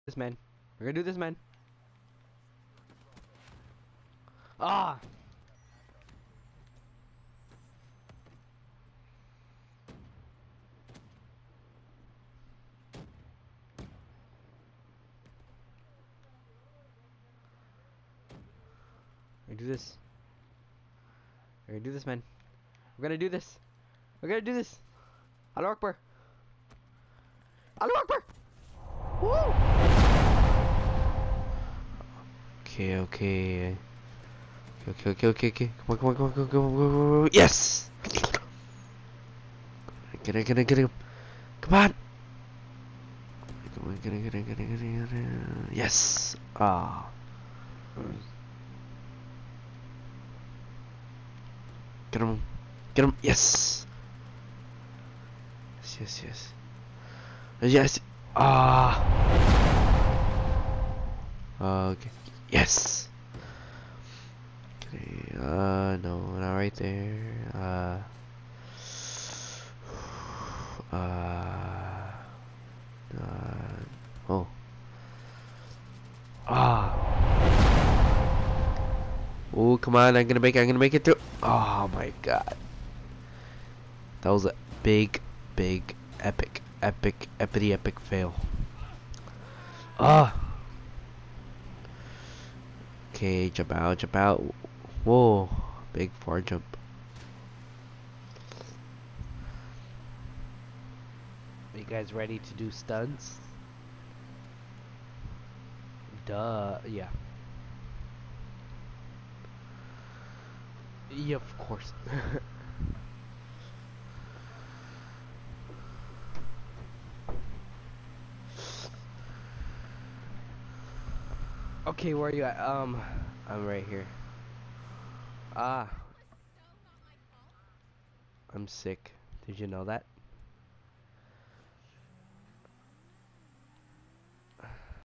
This man. We're gonna do this, man. Ah! We're gonna do this. We're gonna do this, man. We're gonna do this. We're gonna do this. Allahu Akbar. Allahu Akbar! Woo! Okay, okay. Okay. Come on. Yes! Get it. Come on! Get it. Yes! Ah. Get him. Yes! Yes! Ah! Okay. Yes! Okay, no, not right there. Oh. Ah! Oh, come on, I'm gonna make it through. Oh my god. That was a big, epic fail. Ah! Okay, jump out. Whoa, big far jump. Are you guys ready to do stunts? Duh, yeah. Yeah, of course. Okay, where are you at? I'm right here. Ah. I'm sick. Did you know that?